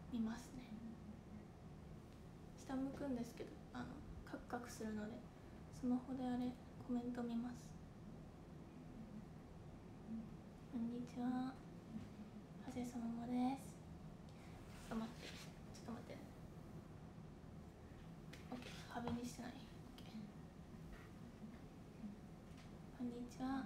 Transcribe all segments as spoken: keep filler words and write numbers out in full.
見ますね。下向くんですけど、あのカクカクするのでスマホであれコメント見ます。こんにちは、はせそももです。ちょっと待ってちょっと待って OK、 壁にしてない。 OK、 こんにちは、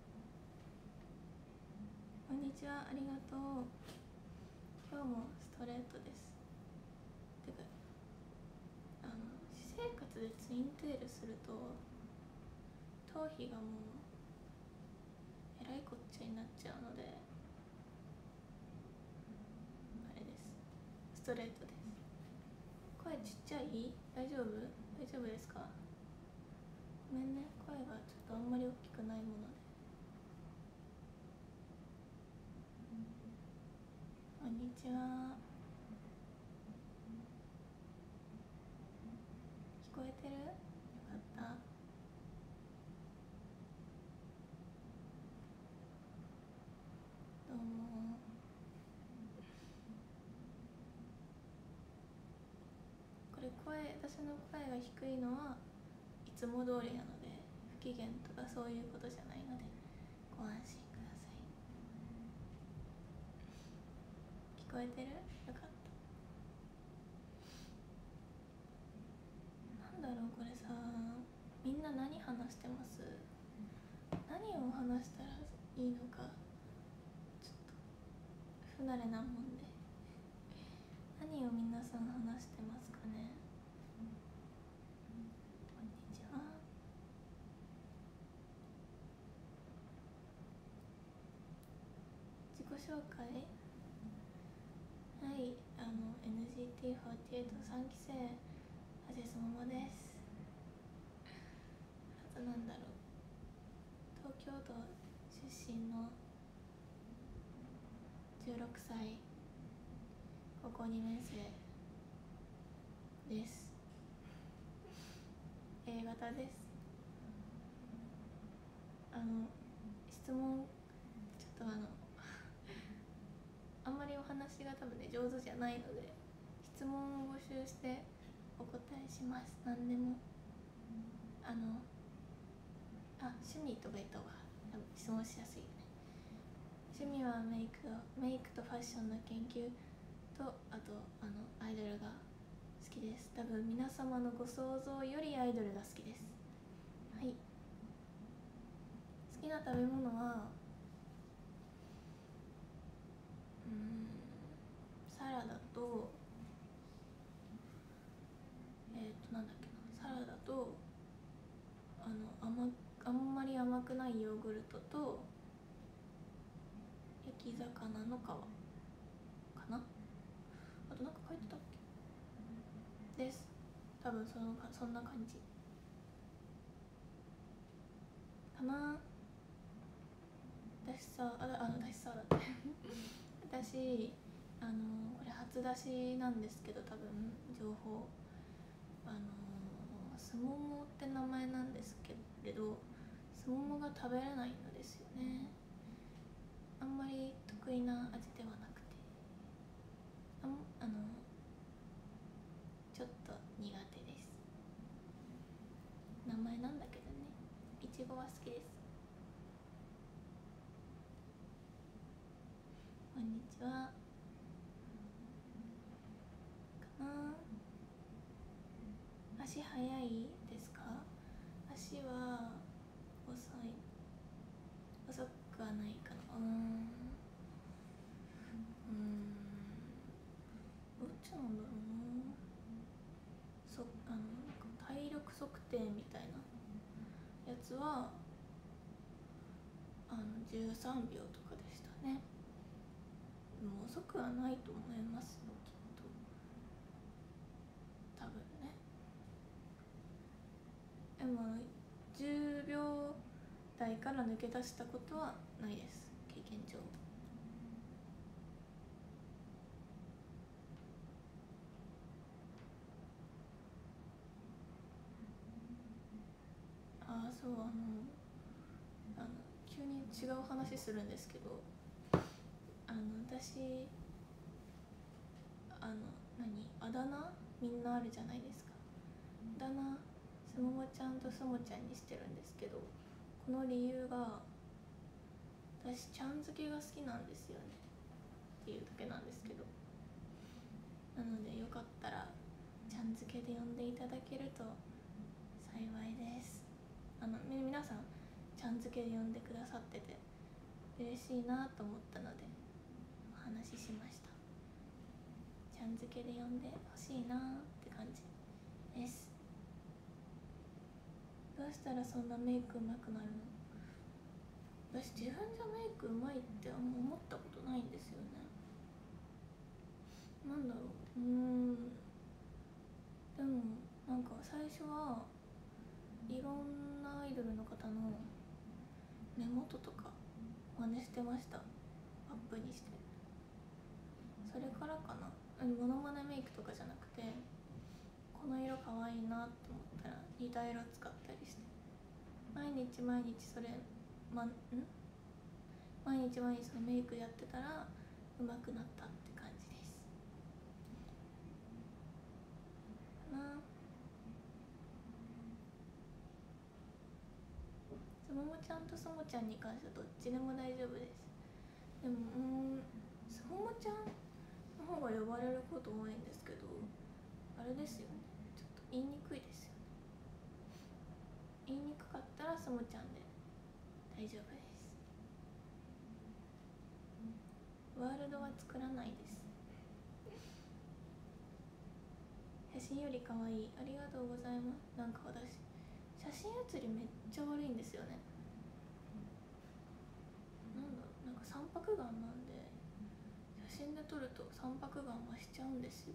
こんにちは、ありがとう。今日もストレートです。てかあの私生活でツインテールすると頭皮がもうえらいこっちゃになっちゃうので、あれです、ストレートです。声ちっちゃい？大丈夫？大丈夫ですか？ごめんね、声がちょっとあんまり大きくないもので。こんにちは。聞こえてる？よかった。どうも。これ声、私の声が低いのはいつも通りなので、不機嫌とかそういうことじゃないのでご安心ください。聞こえてる？よかった。なんだろうこれさ、みんな何話してます？何を話したらいいのかちょっと不慣れなもんで、何を皆さん話してますかね。こんにちは。自己紹介。はい、あの エヌジーティーフォーティーエイトさん 期生はせそももです。あとなんだろう、東京都出身のじゅうろくさい、高校にねん生です。A 型です。あの質問ちょっとあのあんまりお話が多分ね上手じゃないので、質問を募集してお答えします。何でも。あのあ、趣味とか言った方が多分質問しやすいよね。趣味はメイクメイクとファッションの研究と、あとあのアイドルが好きです。多分皆様のご想像よりアイドルが好きです。はい。好きな食べ物はうーんサラダと、えっ、ー、となんだっけな、サラダとあの甘あんまり甘くないヨーグルトと焼き魚の皮かな。あとなんか書いてたっけです。多分そのそんな感じかな。私さ、あ、あの私さだって私あのこれ初出しなんですけど、多分情報あのすももって名前なんですけれど、すももが食べれないのですよね。あんまり得意な味ではなくて、あんあのちょっと苦手です。名前なんだけどね、いちごは好きです。こんにちはかな。足早いですか？足は遅い、遅くはないかな。うーんうーんどっちなんだろうな。そあの体力測定みたいなやつはあのじゅうさんびょうとかでしたね。でも遅くはないと思いますよ、きっと。多分ね。でもじゅうびょう台から抜け出したことはないです、経験上。ああ、そう、あのあの急に違う話するんですけど、あの私あのあの何あだ名みんなあるじゃないですか。あだ名すももちゃんとすもちゃんにしてるんですけど、この理由が私ちゃん付けが好きなんですよねっていうだけなんですけど、なのでよかったらちゃん付けで呼んでいただけると幸いです。あのみ皆さんちゃん付けで呼んでくださってて嬉しいなと思ったのでお話ししました。ちゃん付けで呼んでほしいなって感じです。どうしたらそんなメイクうまくなるの？私自分じゃメイクうまいってあんま思ったことないんですよね。なんだろう、うーんでもなんか最初はいろんなアイドルの方の目元とか真似してました。アップにして。それからかな、モノマネメイクとかじゃなくて、この色かわいいなって思ったら似た色使ったりして、毎日毎日それ、ま、ん毎日毎日そのメイクやってたら上手くなったって感じですな。すももちゃんとそもちゃんに関してはどっちでも大丈夫です。でもうんすももちゃんの方が呼ばれること多いんですけど、あれですよね、ちょっと言いにくいですよね。言いにくかったらそもちゃんで大丈夫です。ワールドは作らないです。写真より可愛い、ありがとうございます。なんか私写真写りめっちゃ悪いんですよね。なんだろう、なんか三白眼なんで写真で撮ると三白眼増しちゃうんですよ。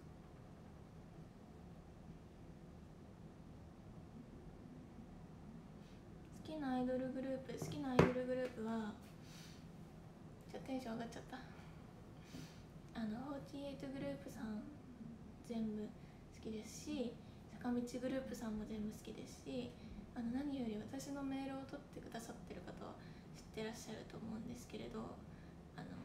好きなアイドルグループ好きなアイドルグループはちょっとテンション上がっちゃった。あのフォーティーエイトグループさん全部好きですし、坂道グループさんも全部好きですし、あの何より私のメールを取ってくださってる方は知ってらっしゃると思うんですけれど、あの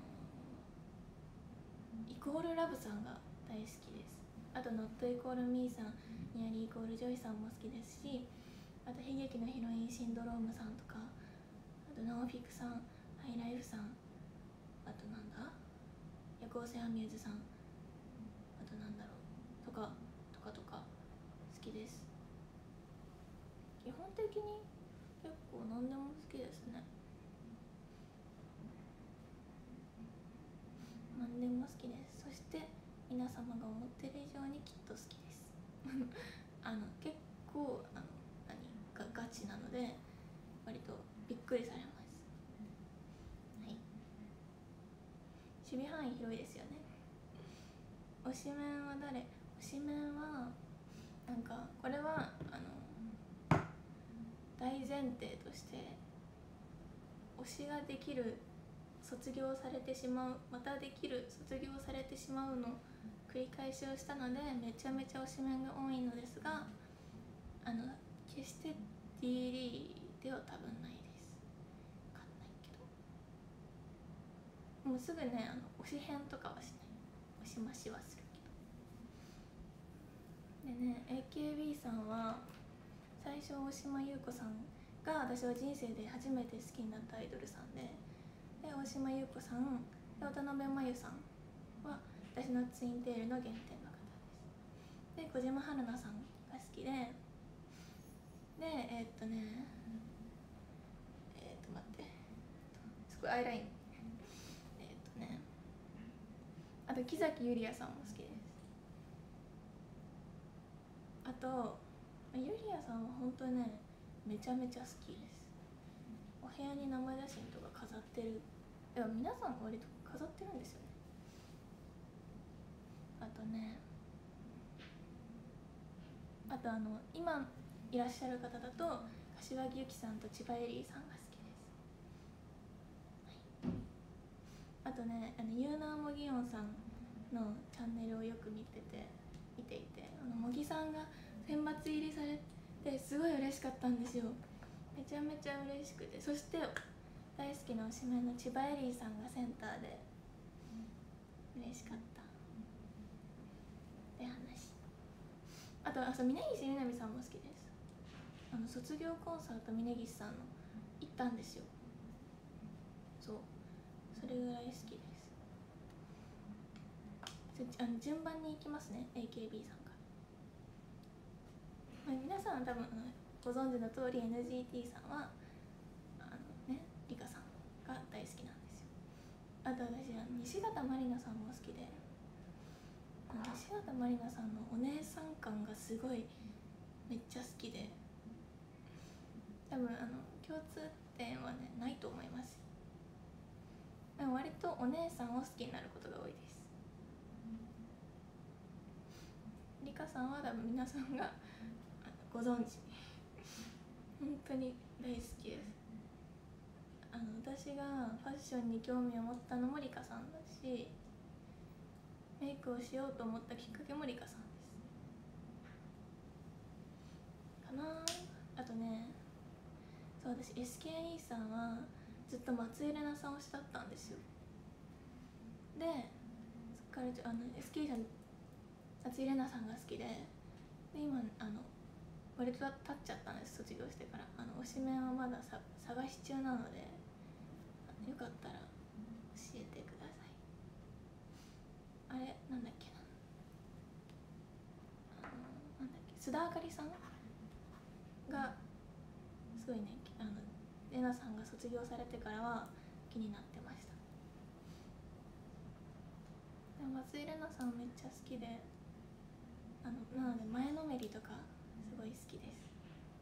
イコールラブさんが大好きです。あとノットイコールミーさん、ニアリーイコールジョイさんも好きですし、あと悲劇のヒロインシンドロームさんとか、あとナオフィクさん、ハイライフさん、あとなんだ夜行性アミューズさん、あとなんだろうとかとかとか好きです。基本的に結構何でも好きですね。何でも好きです。そして皆様が思ってる以上にきっと好きですあの結構あの何がガチなので割とびっくりされます。はい、守備範囲広いですよね。推しメンは誰？推しメンはなんかこれはあの大前提として推しができる卒業されてしまう、またできる卒業されてしまうの繰り返しをしたのでめちゃめちゃ推しメンが多いのですが、あの決して ディーリー では多分ないです。分かんないけど、もうすぐねあの推し編とかはしない、推し増しはするけど。でね エーケービー さんは最初大島優子さんが私は人生で初めて好きになったアイドルさんで、で大島優子さんで渡辺真由さんは私のツインテールの原点の方です。で小島春菜さんが好きで、でえー、っとねえー、っと待ってすごいアイラインえー、っとねあと木崎ゆりやさんも好きです。あとゆりやさんは本当にねめちゃめちゃ好きです。お部屋に生写真とか飾ってる、でも皆さん割と飾ってるんですよね。あとねあとあの今いらっしゃる方だと柏木由紀さんと千葉恵里さんが好きです。はい、あとねあのユーナーモギオンさんのチャンネルをよく見てて見ていてあの茂木さんが選抜入りされてすごい嬉しかったんですよ。めちゃめちゃ嬉しくて、そして大好きな推しメンの千葉恵里さんがセンターで嬉しかった。 あとあそう峯岸みなみさんも好きです。あの卒業コンサート峯岸さんの行ったんですよ。そうそれぐらい好きです。あの順番に行きますね。 エーケービー さんから、まあ、皆さん多分ご存知の通り エヌジーティー さんはあのねリカさんが大好きなんですよ。あと私は西形まりなさんも好きで、西形まりなさんのお姉さん感がすごいめっちゃ好きで、多分あの共通点はねないと思います。でも割とお姉さんを好きになることが多いです。リカさんは多分皆さんがご存知本当に大好きです。あの私がファッションに興味を持ったのもリカさんだし、メイクをしようと思ったきっかけもリカさんですかな。あとね、そう私 エスケーイー さんはずっと松井玲奈さん推しだったんですよ。でそっからあの エスケーイー さん松井玲奈さんが好きで、で今あの割と経っちゃったんです、卒業してから。あの推しメンはまださ探し中なので、よかったら教えてください。あれなんだっけな、あのなんだっけ須田あかりさんがすごいね、あのレナさんが卒業されてからは気になってました。でも松井玲奈さんめっちゃ好きで、あのなので前のめりとかすごい好きです。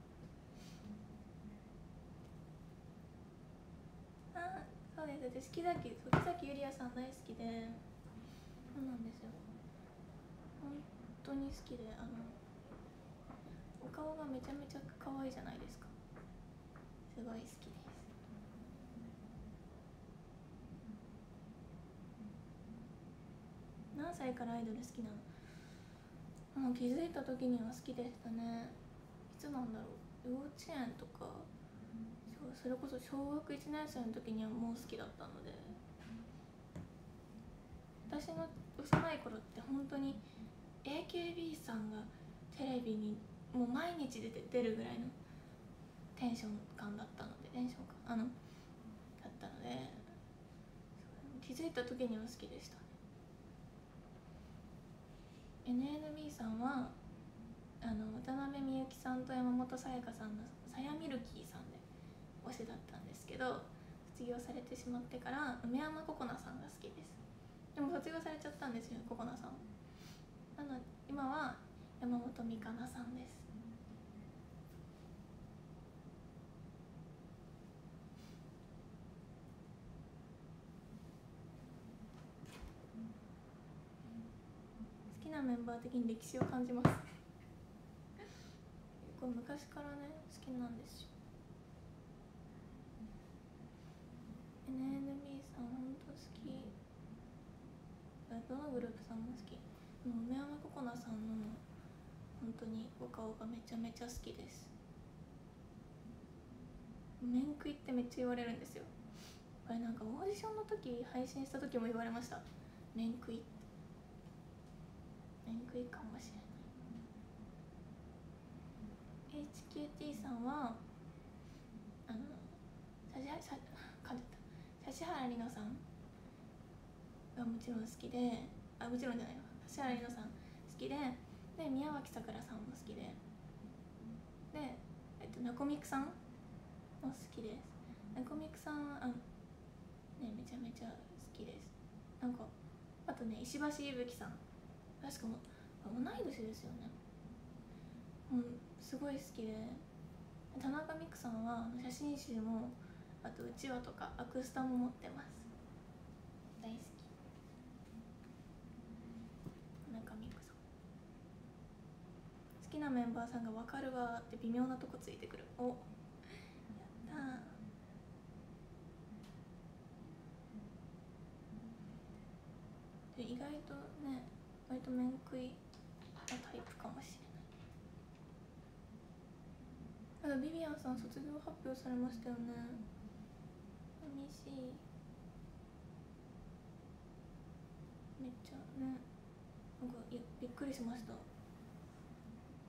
あそうです、私木崎木崎ゆりやさん大好きで、そうなんですよ、本当に好きで、あのお顔がめちゃめちゃ可愛いじゃないですか。すごい好きです。何歳からアイドル好きなの？もう気づいた時には好きでしたね。いつなんだろう、幼稚園とか、それこそ小学いちねん生の時にはもう好きだったので、私の幼い頃って本当に エーケービー さんがテレビにもう毎日出て出るぐらいのテンション感だったので、テンション感あのだったので、気づいた時には好きでしたね。 エヌエヌビー さんはあの渡辺美幸さんと山本彩さんのさやミルキーさんで推しだったんですけど、卒業されてしまってから梅山ココナさんが好きです。でも卒業されちゃったんですよ、ココナさん。なので今は山本美香菜さんです。好きなメンバー的に歴史を感じますこれ昔からね好きなんですよ。 エヌエヌビー さんほんと好き。どのグループさんも好き。でも梅山ココナさんの本当にお顔がめちゃめちゃ好きです。面食いってめっちゃ言われるんですよ。これなんかオーディションの時配信した時も言われました。面食いって。面食いかもしれない。 エイチキューティー さんはあの指原さ噛んじゃった指原莉乃さんがもちろん好きで、あもちろんじゃないわ指原莉乃さん好きで、で宮脇さくらさんも好きで、でえっとナコミクさんも好きです。ナコミクさんはあのねめちゃめちゃ好きです。なんかあとね石橋いぶきさん、確かも同い年ですよね。うんすごい好きで、田中美久さんは写真集もあとうちわとかアクスタも持ってます。大好き。田中美久さん好きなメンバーさんが分かるわって微妙なとこついてくる。おやったー。意外とね割と面食いなタイプかもしれない。ただビビアンさん卒業発表されましたよね。寂しい。めっちゃねなんかびっくりしました。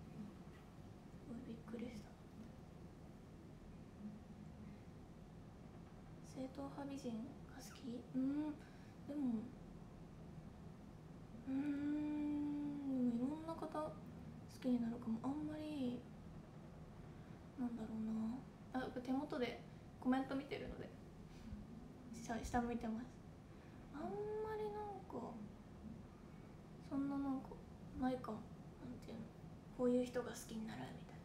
正統派美人が好き。うんでもうーんでもいろんな方好きになるかも。あんまりなんだろうなあ、手元でコメント見てるので下下向いてます。あんまりなんかそんななんかないかも。なんていうの、こういう人が好きになるみたい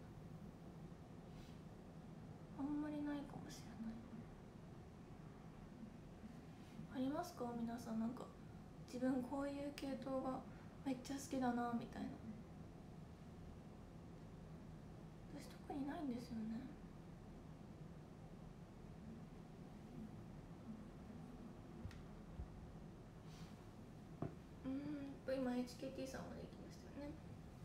な、あんまりないかもしれない。ありますか皆さん？なんか自分こういう系統がめっちゃ好きだなみたいな。私特にないんですよね。うーんと今 エイチケーティー さんまで行きましたよね。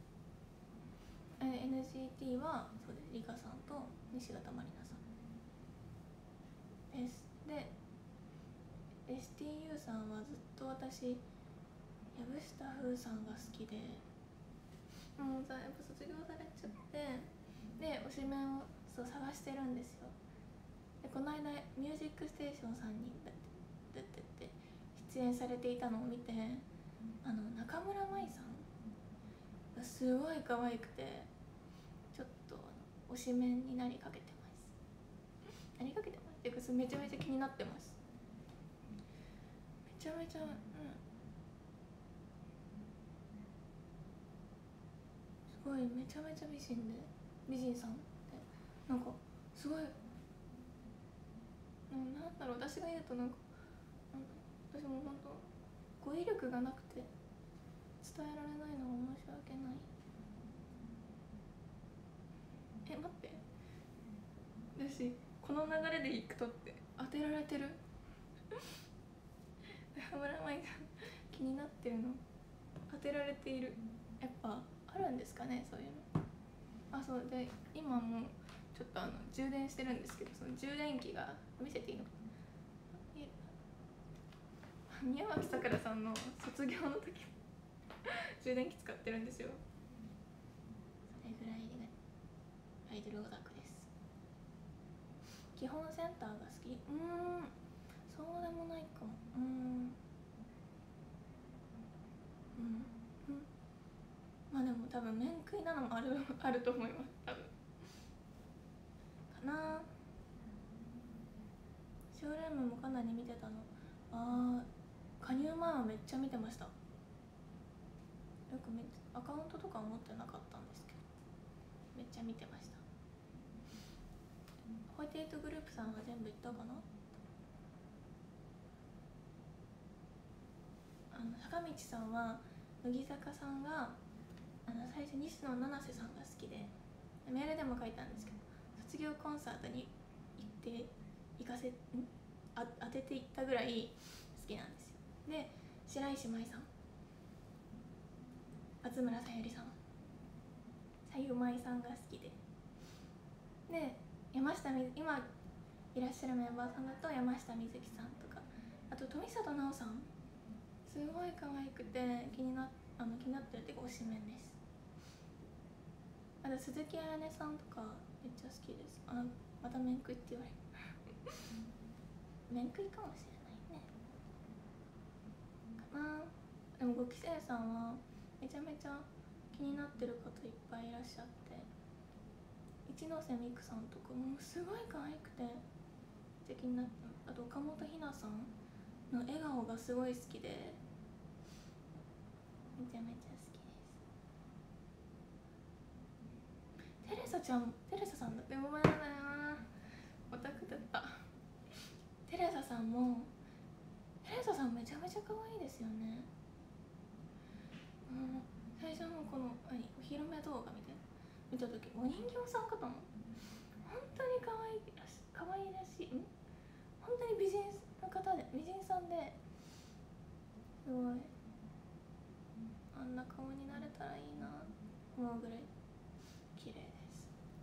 え エヌジーティー はそうです、リカさんと西形まりなさんです。で エスティーユー さんはずっと私藪下風さんが好きで、もうさやっぱ卒業されちゃって、で推しメンをそう探してるんですよ。でこの間「ミュージックステーション」さんに出てて出演されていたのを見て、あの中村舞さんがすごい可愛くて、ちょっと推しメンになりかけてます。なりかけてますっていうかめちゃめちゃ気になってます。めちゃめちゃ、うん、すごいめちゃめちゃ美人で、美人さんってなんかすごい、なんだろう、私が言うとなんか私も本当語彙力がなくて伝えられないのは申し訳ない。え待って、私この流れでいくとって当てられてる中村舞さん気になってるの当てられている。やっぱあるんですかね、そういうの。あ、そうで今もちょっとあの充電してるんですけど、その充電器が見せていいのかな。宮脇さくらさんの卒業の時充電器使ってるんですよ。それぐらいアイドルオタクです。基本センターが好き。うーんそうでもないかも。うーんうんうんまあでも多分面食いなのもあるあると思います。多分かな。ショールームもかなり見てたの。あー加入前はめっちゃ見てました。よく見て、アカウントとか持ってなかったんですけどめっちゃ見てました。フォーティーエイトグループさんは全部行ったかな。あの坂道さんは乃木坂さんがあの最初西野七瀬さんが好きで、メールでも書いたんですけど、卒業コンサートに行って行かせんあ当てていったぐらい好きなんですよ。で白石麻衣さん、松村さゆりさん、さゆまいさんが好きで、で山下み今いらっしゃるメンバーさんだと山下美月さんとか、あと富里奈央さんすごい可愛くて気になあの気になってるっていうか推しメンです。あと鈴木彩音さんとかめっちゃ好きです。あまた面食いって言われる面食いかもしれないねかな。でもご期生さんはめちゃめちゃ気になってる方いっぱいいらっしゃって、一ノ瀬美空さんとかもすごい可愛くて素敵になって、あと岡本ひなさんの笑顔がすごい好きでめちゃめちゃ好きです。テレサちゃん、テレサさんだってごめんなさいな、オタクだった。テレサさんも、テレサさんめちゃめちゃ可愛いですよね。うん、最初のこの何お披露目動画みたいな見た時お人形さんかと思う。本当に可愛いらし可愛いらしいん本当に美人の方で、美人さんですごいあんな顔になれたらいいな思うぐらい綺麗です。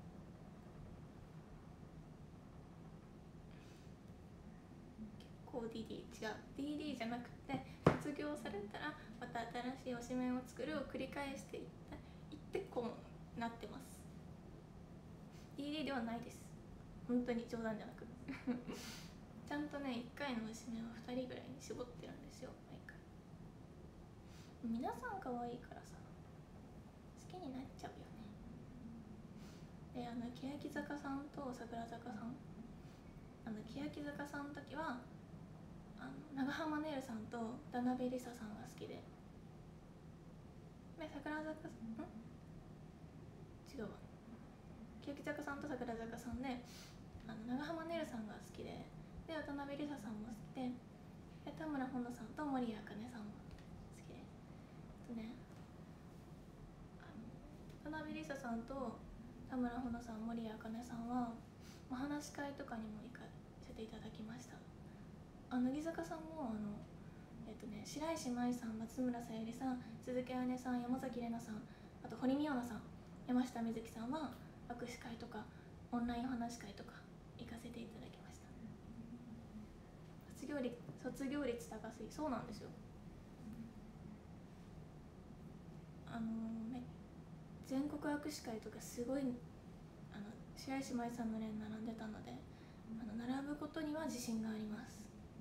結構 ディーディー 違う ディーディー じゃなくて、卒業されたらまた新しい推しメンを作るを繰り返していったいってこうなってます。 ディーディー ではないです、本当に冗談じゃなくちゃんとねいっかいの節目をふたりぐらいに絞ってるんですよ毎回。皆さん可愛いからさ好きになっちゃうよね。であの欅坂さんと桜坂さん、あの欅坂さんの時はあの長濱ねるさんと田辺梨沙さんが好きで、で桜坂さんん違うわ欅坂さんと桜坂さんで、あの長濱ねるさんが好きで、で渡辺梨沙さんも好きで、で田村保乃さんと守屋茜さんも好きです。とね、あの渡辺梨沙さんと田村保乃さん、守屋茜さんはお話し会とかにも行かせていただきました。あ乃木坂さんもあのえっとね白石麻衣さん、松村さゆりさん、鈴木彩音さん、山崎怜奈さん、あと堀美央奈さん、山下美月さんは握手会とかオンラインお話し会とか行かせていただきました。卒業率卒業率高すぎ、そうなんですよ。あのね全国握手会とかすごいあの白石麻衣さんの連並んでたので、あの並ぶことには自信があります。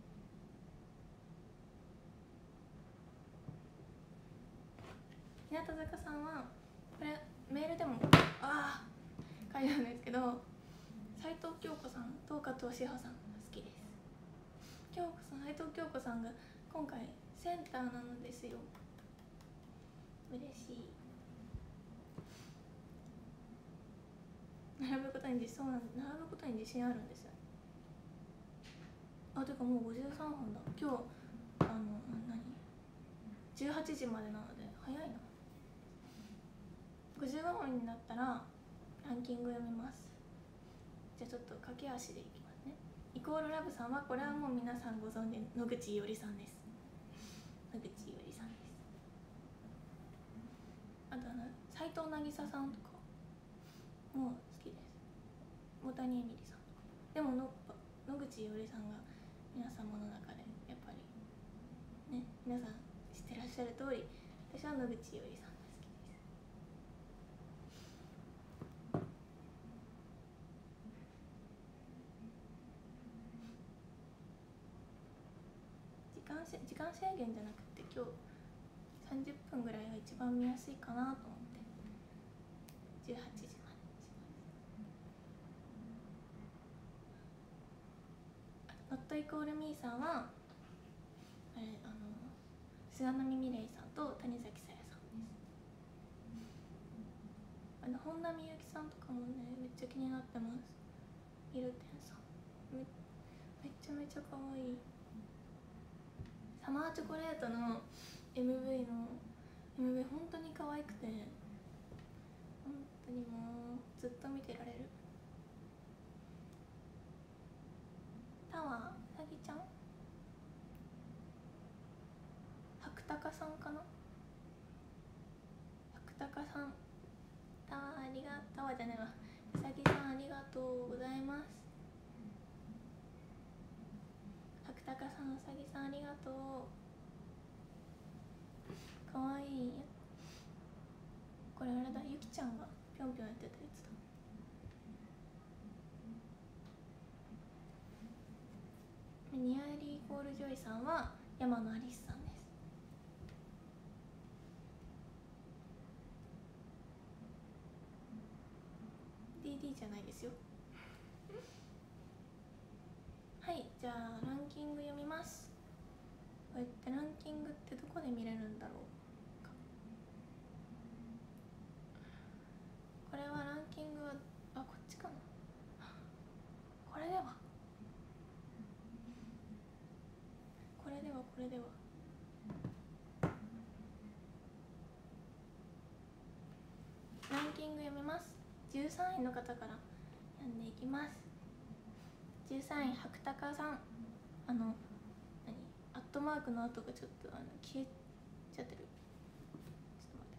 日向坂さんはこれメールでもああ書いたんですけど、斉藤京子さんと加藤志保さんが好きです。京子さん、斉藤京子さんが今回センターなのですよ。嬉しい。並ぶことに自信、そうなんです。並ぶことに自信あるんですよ。あ、てかもうごじゅうさんほんだ。今日あの何じゅうはちじまでなので早いな。ごじゅうごふんになったらランキング読みます。じゃあちょっと駆け足でいきますね。イコールラブさんはこれはもう皆さんご存知野口伊織さんです。野口伊織さんです。あとあの斉藤渚さんとかも好きです。大谷エミリさんとかでもの野口伊織さんが皆様の中でやっぱりね、皆さん知ってらっしゃる通り私は野口伊織さんが好きです。時間せ時間制限じゃなくて今日さんじゅっぷんぐらいが一番見やすいかなと思ってじゅうはちじまでにします。ノットイコールミーさんはあれあの菅波美玲さんと谷崎さやさんです。あの本並ゆきさんとかもねめっちゃ気になってます。イルテンさん め, めちゃめちゃ可愛い。サマーチョコレートの エムブイ の エムブイ 本当に可愛くて、本当にもうずっと見てられる。タワーさぎちゃん、白鷹さんかな、白鷹さん、タワーありがタワーじゃないわうさぎさんありがとうございます。白鷹さん、うさぎさんありがとう。かわいい。これあれだ、ゆきちゃんがぴょんぴょんやってたやつだ。ニアリーコールジョイさんは山野アリスさんです。ディーディー じゃないですよ。はい、じゃあランキング読みます。こうやってランキングってどこで見れるんだろうか。これはランキングはあこっちかな。これではこれではこれではランキング読みます。じゅうさんいの方から読んでいきます。じゅうさんい白鷹さん、あの何アットマークの後がちょっとあの消えちゃってる。ちょっと待って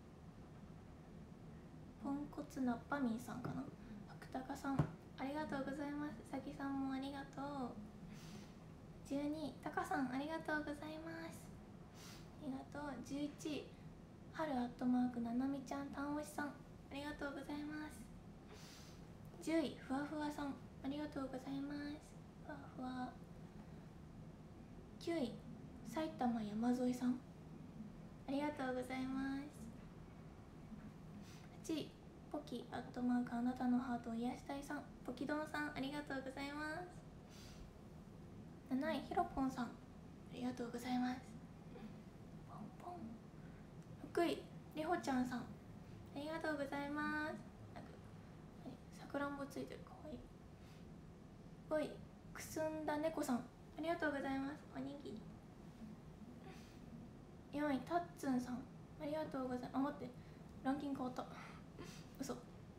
ください。ポンコツナッパミーさんかな。白鷹さんありがとうございます。さきさんもありがとう。じゅうにいタカさんありがとうございます。ありがとう。じゅういちい春アットマークななみちゃんたんおしさんありがとうございます。じゅういふわふわさんありがとうございます。 ふわふわ。きゅうい埼玉山添さん、ありがとうございます。はちいポキアットマークあなたのハートを癒したいさん、ポキドンさん、ありがとうございます。なないひろぽんさん、ありがとうございます。ポンポン。ふくいりほちゃんさん、ありがとうございます。さくらんぼついてる、かわいい。ごいくすんだ猫さん、ありがとうございます。おにぎり。よんいたっつんさん、ありがとうございます。あ、待って、ランキング変わった嘘。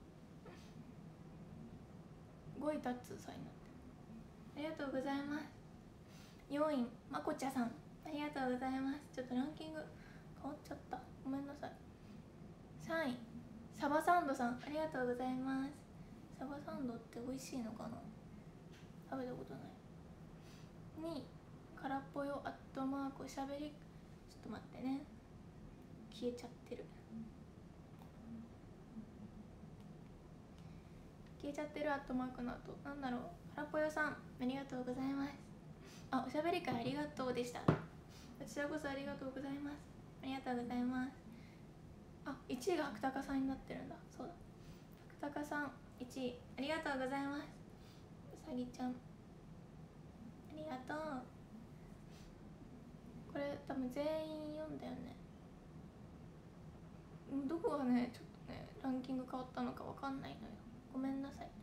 ごいたっつんさんになってる。ありがとうございます。よんいまこちゃさん、ありがとうございます。ちょっとランキング変わっちゃった、ごめんなさい。さんいサバサンドさん、ありがとうございます。サバサンドって美味しいのかな、食べたことない。にいからっぽよアットマークおしゃべり、ちょっと待ってね、消えちゃってる消えちゃってるアットマークの後なんだろう。からっぽよさん、ありがとうございます。あ、おしゃべり会ありがとうでした。こちらこそありがとうございます。ありがとうございます。あ、いちいが白鷹さんになってるんだ。そうだ、白鷹さんいちいありがとうございます。うさぎちゃんありがとう。これ多分全員読んだよね。どこがねちょっとねランキング変わったのかわかんないのよ、ごめんなさい。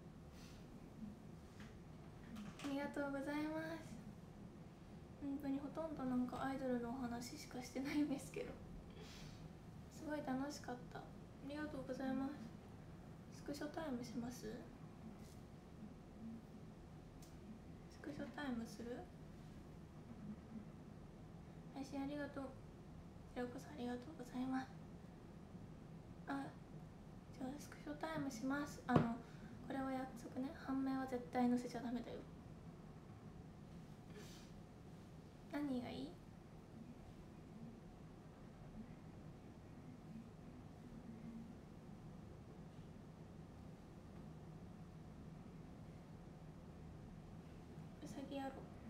ありがとうございます。本当にほとんどなんかアイドルのお話しかしてないんですけど、すごい楽しかった。ありがとうございます。スクショタイムします？スクショタイムする？配信ありがとう。こちらこそありがとうございます。あ、じゃあスクショタイムします。あのこれは約束ね、判明は絶対載せちゃダメだよ。何がいい？うさぎやろう。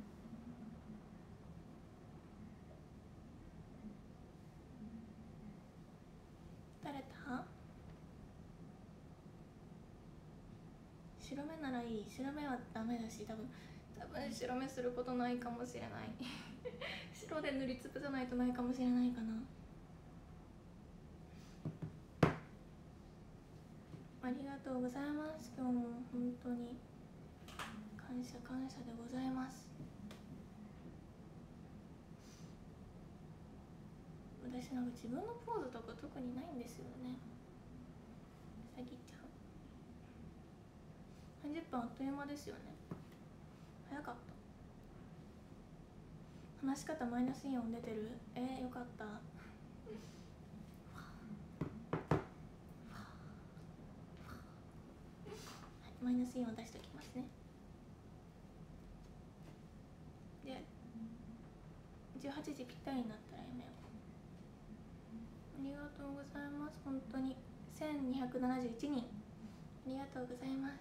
誰だ？白目ならいい。白目はダメだし、多分多分白目することないかもしれない白で塗りつぶさないとないかもしれないかな。ありがとうございます。今日も本当に感謝感謝でございます。私なんか自分のポーズとか特にないんですよね。うさぎちゃんさんじゅっぷんあっという間ですよね。早かった。話し方マイナスイオン出てる？えー、よかったマイナスイオン出しておきますね。でじゅうはちじぴったりになったらやめよう。ありがとうございます。本当にせんにひゃくななじゅういちにんありがとうございます。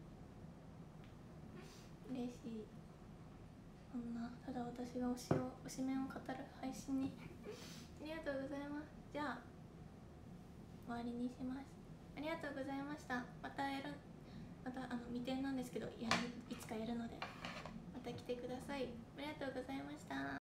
嬉しい。こんなただ私が推しを推しメンを語る配信にありがとうございます。じゃあ終わりにします。ありがとうございました。またやるまたあの未定なんですけど、やるいつかやるのでまた来てください。ありがとうございました。